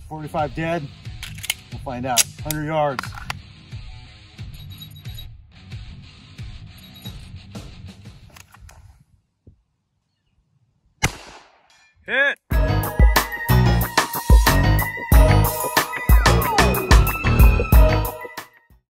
45 dead. We'll find out. 100 yards. Hit!